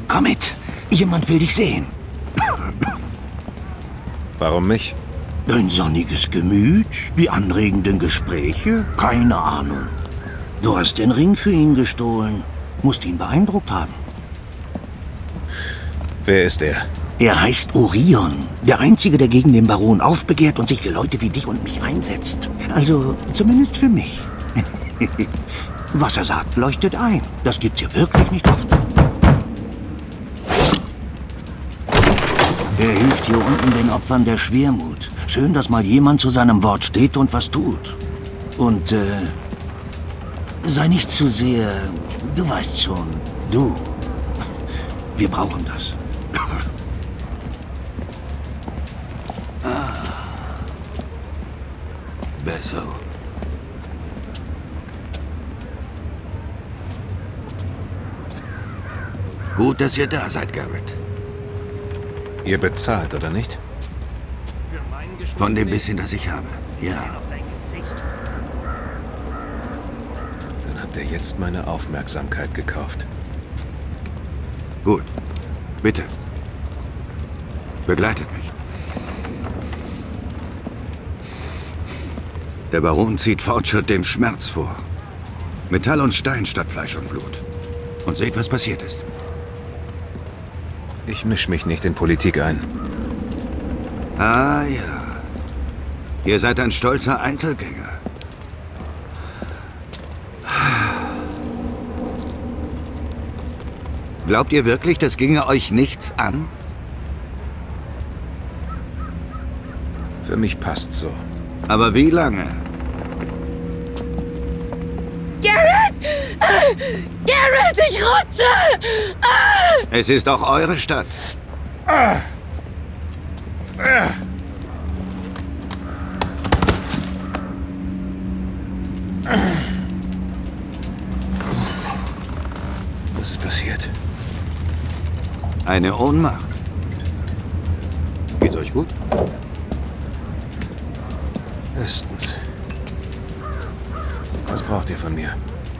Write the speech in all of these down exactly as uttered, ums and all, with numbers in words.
Komm mit. Jemand will dich sehen. Warum mich? Dein sonniges Gemüt, die anregenden Gespräche, keine Ahnung. Du hast den Ring für ihn gestohlen. Musst ihn beeindruckt haben. Wer ist er? Er heißt Orion. Der Einzige, der gegen den Baron aufbegehrt und sich für Leute wie dich und mich einsetzt. Also, zumindest für mich. Was er sagt, leuchtet ein. Das gibt's hier wirklich nicht oft. Er hilft hier unten den Opfern der Schwermut. Schön, dass mal jemand zu seinem Wort steht und was tut. Und, äh... sei nicht zu sehr... Du weißt schon, du. Wir brauchen das. Ah. Besser. Gut, dass ihr da seid, Garrett. Ihr bezahlt, oder nicht? Von dem bisschen, das ich habe, ja. Dann habt ihr jetzt meine Aufmerksamkeit gekauft. Gut. Bitte. Begleitet mich. Der Baron zieht Fortschritt dem Schmerz vor. Metall und Stein statt Fleisch und Blut. Und seht, was passiert ist. Ich misch mich nicht in Politik ein. Ah ja. Ihr seid ein stolzer Einzelgänger. Glaubt ihr wirklich, das ginge euch nichts an? Für mich passt's so. Aber wie lange? Garrett! Ah! Garrett, ich rutsche! Ah! Es ist auch eure Stadt. Ah! Ah! Was ist passiert? Eine Ohnmacht. Geht's euch gut? Bestens. Was braucht ihr von mir?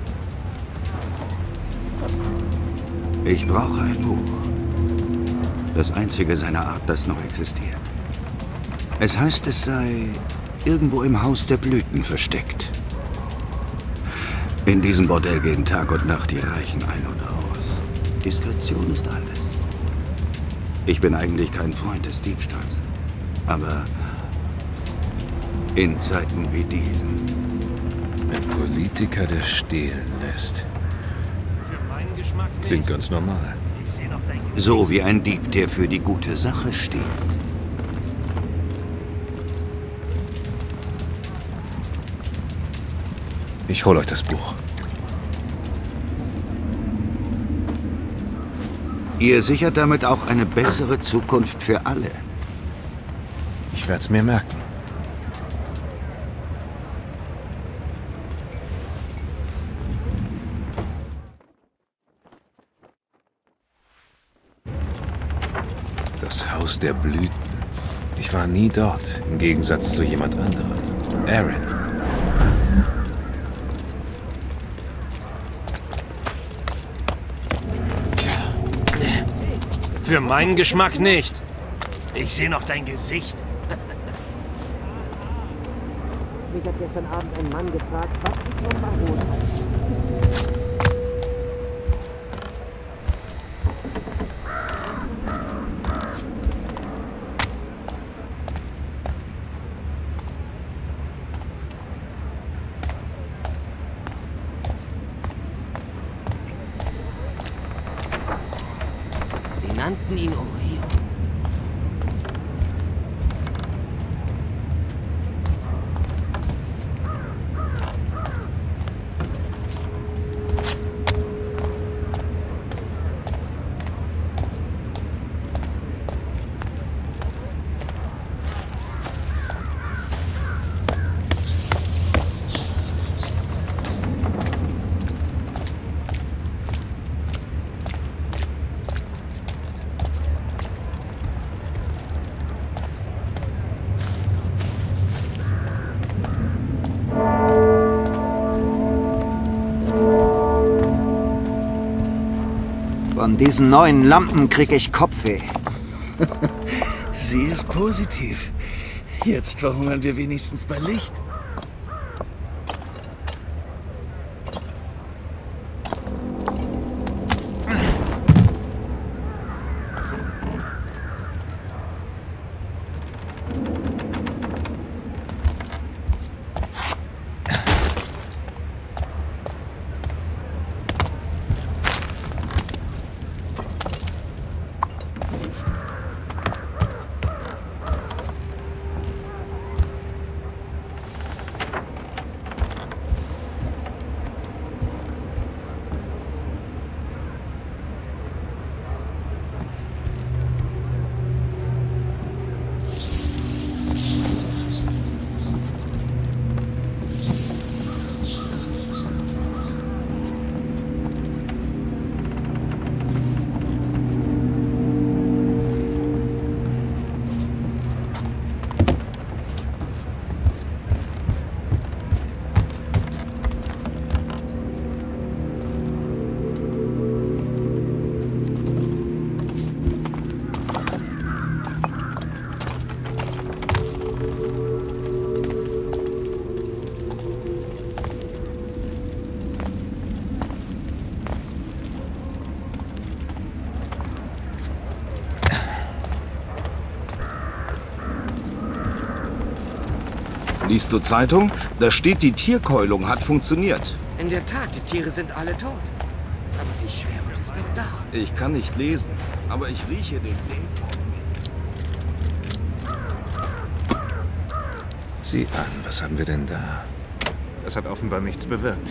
Ich brauche ein Buch. Das einzige seiner Art, das noch existiert. Es heißt, es sei irgendwo im Haus der Blüten versteckt. In diesem Bordell gehen Tag und Nacht die Reichen ein und aus. Diskretion ist alles. Ich bin eigentlich kein Freund des Diebstahls. Aber in Zeiten wie diesen. Ein Politiker, der stehlen lässt. Klingt ganz normal. So wie ein Dieb, der für die gute Sache steht. Ich hol euch das Buch. Ihr sichert damit auch eine bessere Zukunft für alle. Ich werde es mir merken. Das Haus der Blüten. Ich war nie dort, im Gegensatz zu jemand anderem. Aaron. Für meinen Geschmack nicht. Ich sehe noch dein Gesicht. Mich hat gestern Abend ein Mann gefragt, was ich vom Baron halte. Sie nannten ihn Orion. Von diesen neuen Lampen krieg ich Kopfweh. Sie ist positiv. Jetzt verhungern wir wenigstens bei Licht. Liest du Zeitung? Da steht, die Tierkeulung hat funktioniert. In der Tat, die Tiere sind alle tot. Aber die Schwermut ist noch da. Ich kann nicht lesen, aber ich rieche den Ding. Sieh an, was haben wir denn da? Das hat offenbar nichts bewirkt.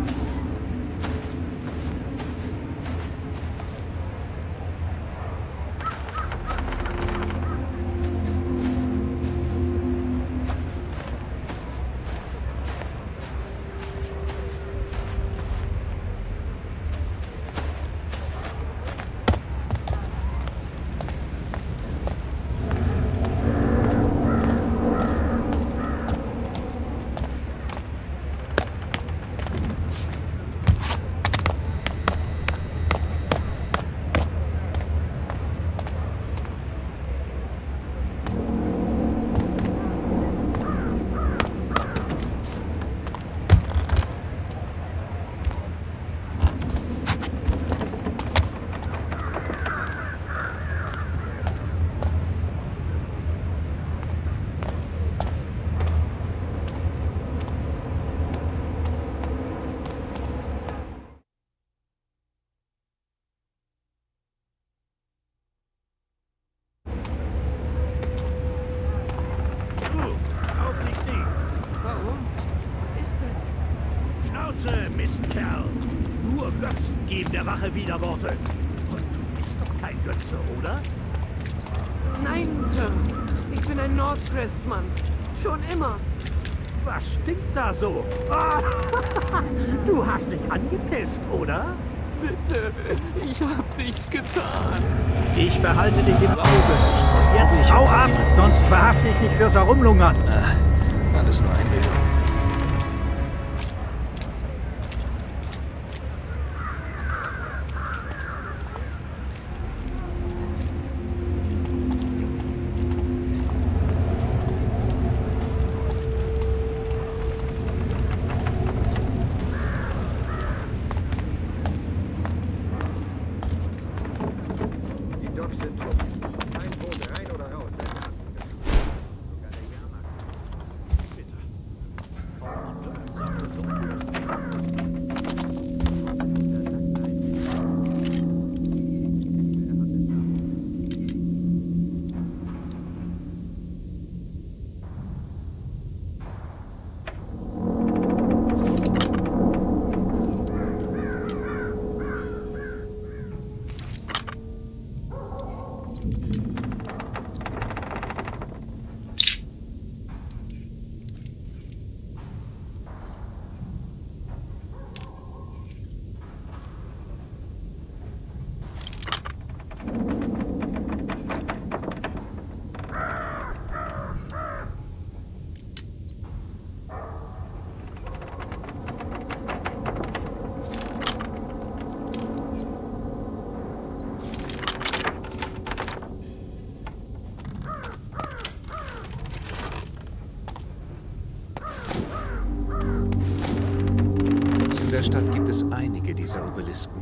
Mistkerl. Nur Götzen geben der Wache Widerworte. Und du bist doch kein Götze, oder? Nein, Sir. Ich bin ein Northcrest-Mann. Schon immer. Was stinkt da so? Ah, du hast dich angepisst, oder? Bitte, ich hab nichts getan. Ich behalte dich im Auge. Und jetzt hau ab, sonst verhafte ich dich fürs Herumlungern. Ah, alles nur Einbildung. gibt es einige dieser Obelisken.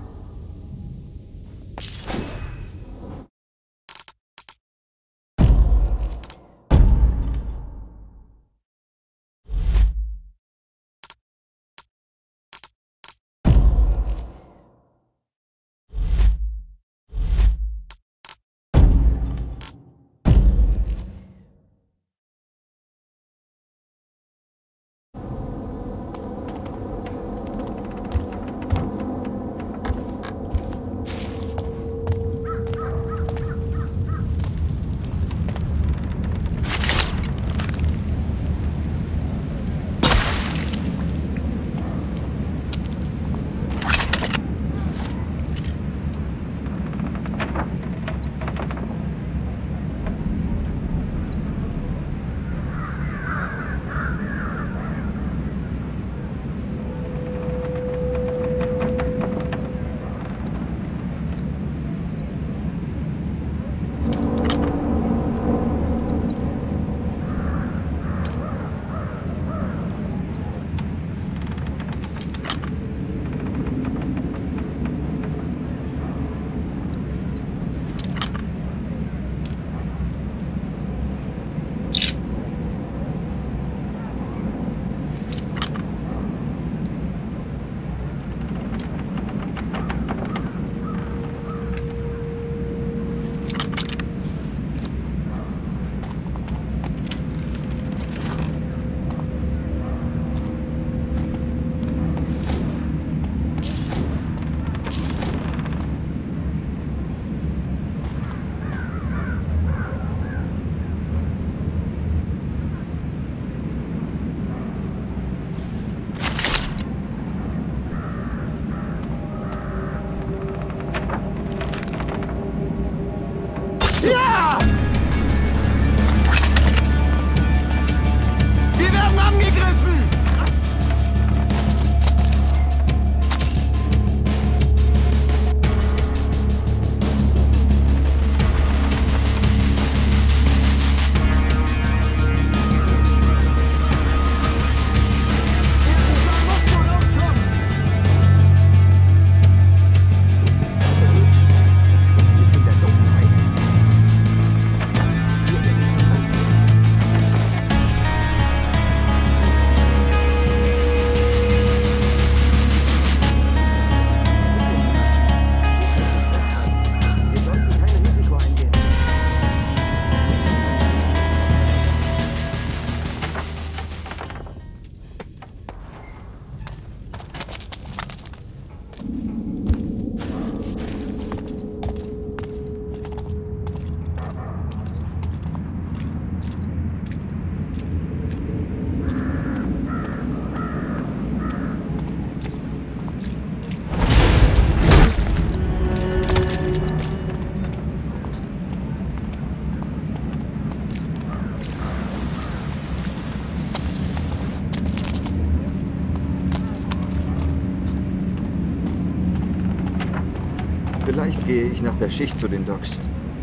Vielleicht gehe ich nach der Schicht zu den Docks.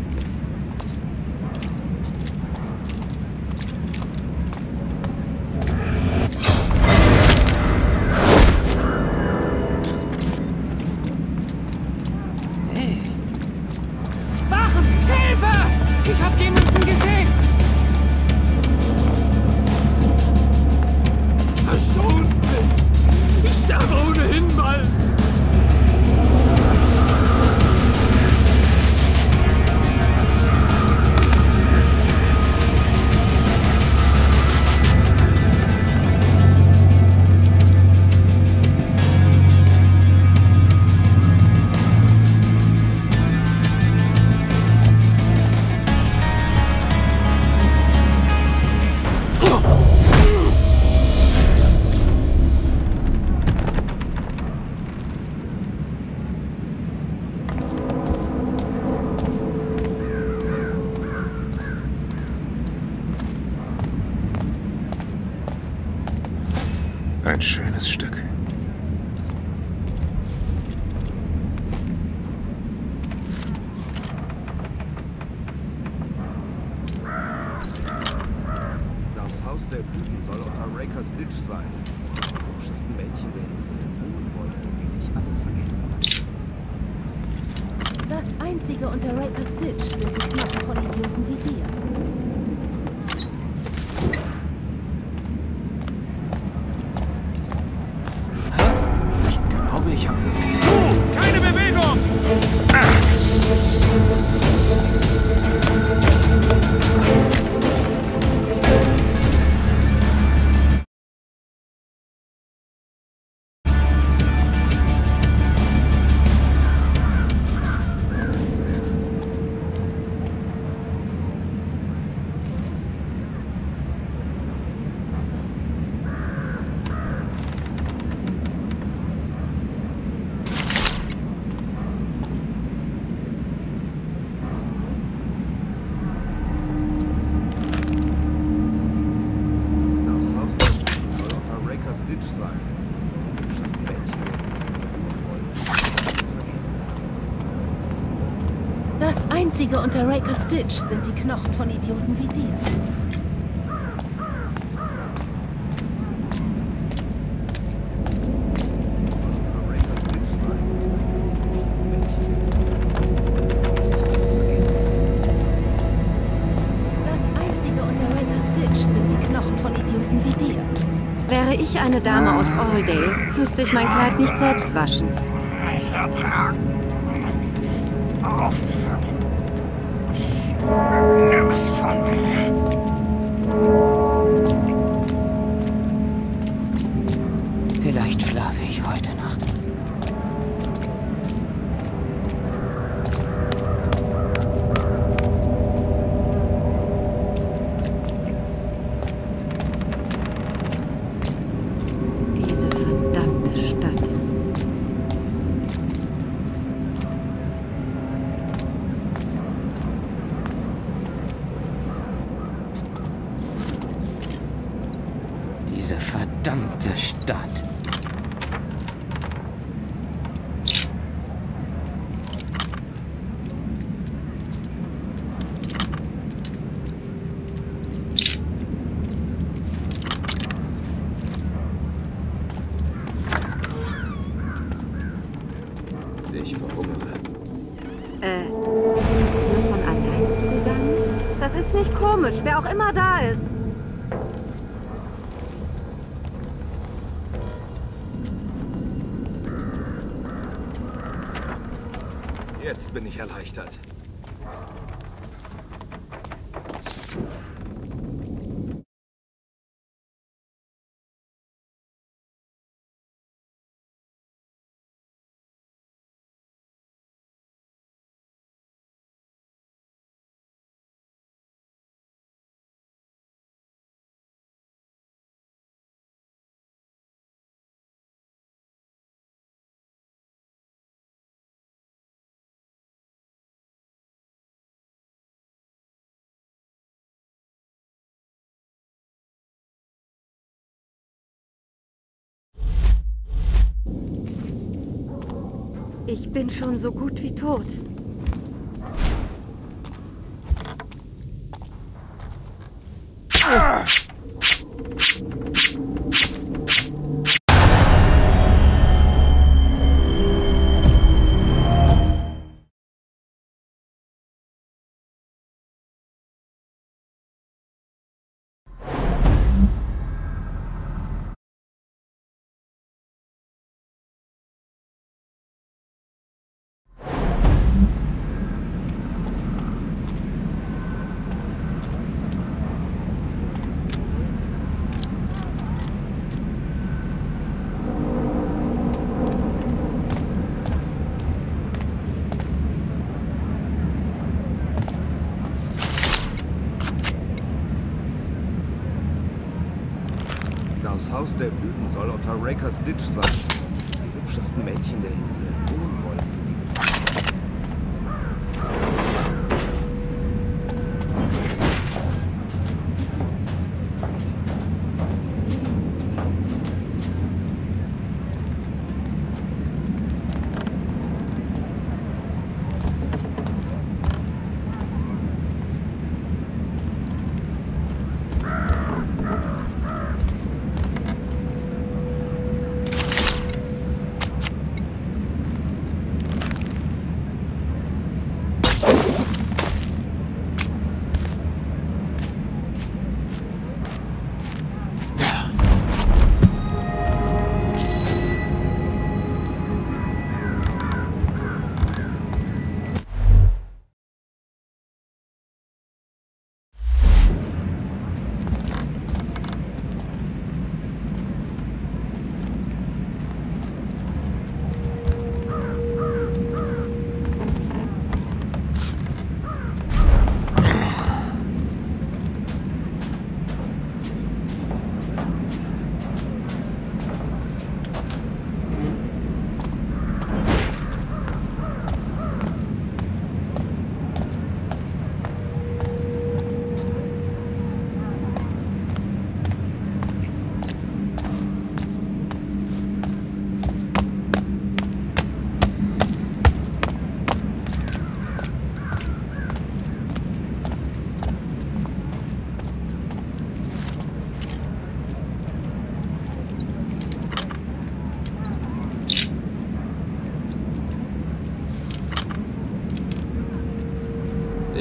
Hey! Wachen! Hilfe! Ich hab jemanden gesehen! Verschont mich! Ich sterbe ohnehin bald! Ein schönes Stück. Das Haus der Blüten soll unter Rakers Ditch sein. Die hübschesten Mädchen der Insel. Wohlwollend. Einzige unter Raker Stitch sind die Knochen von Idioten wie dir. Ich glaube, ich habe... Du! Keine Bewegung! Das Einzige unter Raker Stitch sind die Knochen von Idioten wie dir. Das Einzige unter Raker Stitch sind die Knochen von Idioten wie dir. Wäre ich eine Dame aus Alldale, müsste ich mein Kleid nicht selbst waschen. Vielleicht schlafe ich heute Nacht. Diese verdammte Stadt. Diese verdammte Stadt. Ich verhungere. Äh, nur von allein gegangen? Das ist nicht komisch, wer auch immer da ist. Jetzt bin ich erleichtert. Ich bin schon so gut wie tot. Das Haus der Blüten soll unter Raker Stitch sein. Die hübschesten Mädchen der Insel. Wohnwollen.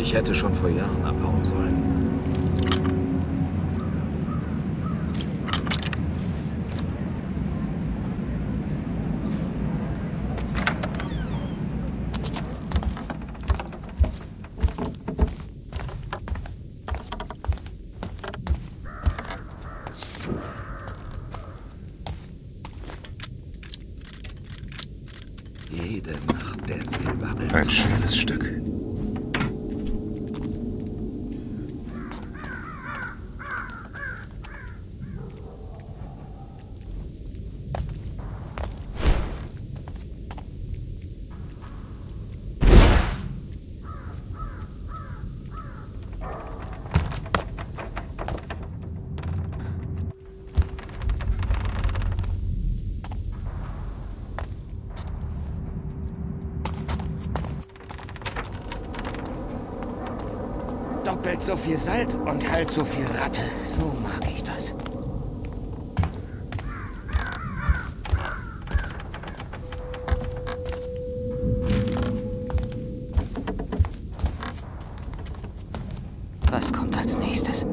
Ich hätte schon vor Jahren abhauen sollen. Jede Nacht der Silberring. Ein schönes Stück. Doppelt so viel Salz und halb so viel Ratte. So mag ich das. Was kommt als nächstes?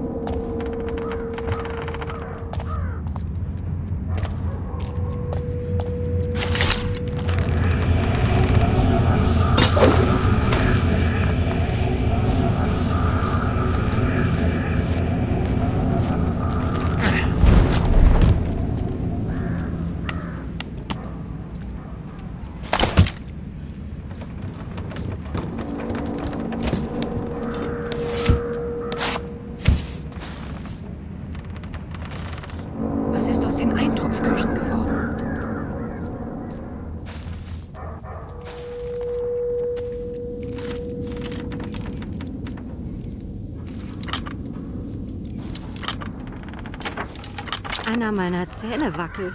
Was ist aus den Eintopfküchen geworden? Einer meiner Zähne wackelt.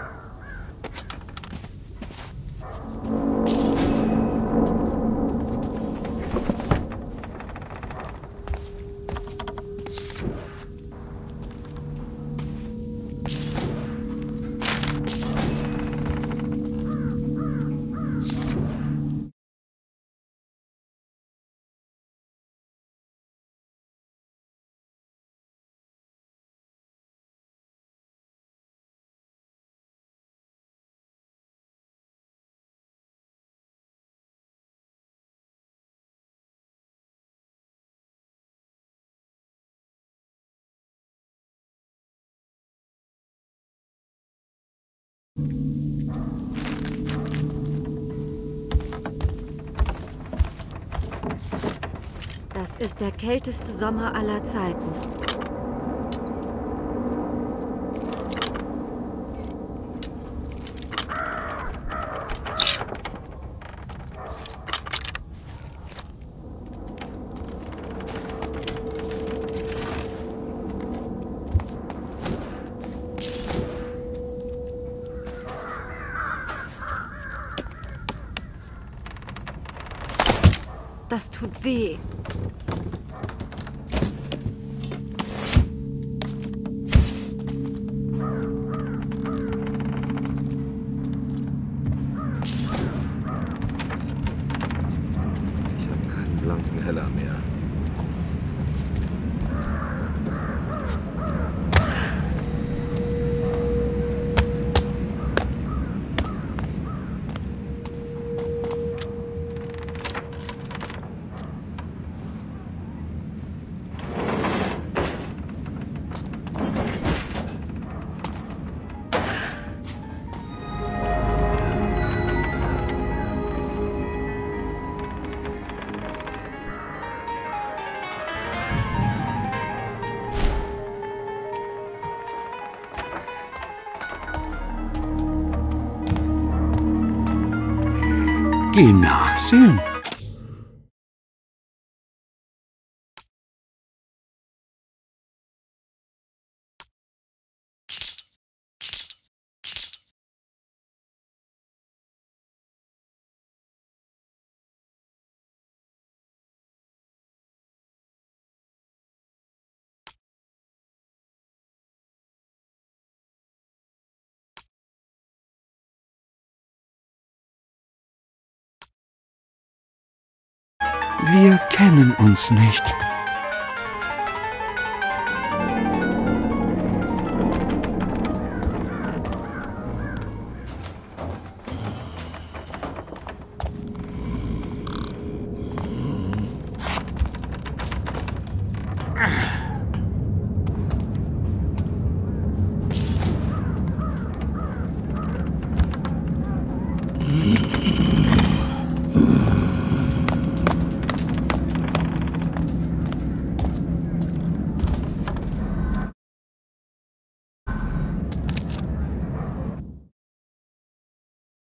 Das ist der kälteste Sommer aller Zeiten. Das tut weh. Ich habe keinen blanken Heller mehr. Geh nachsehen. Wir kennen uns nicht.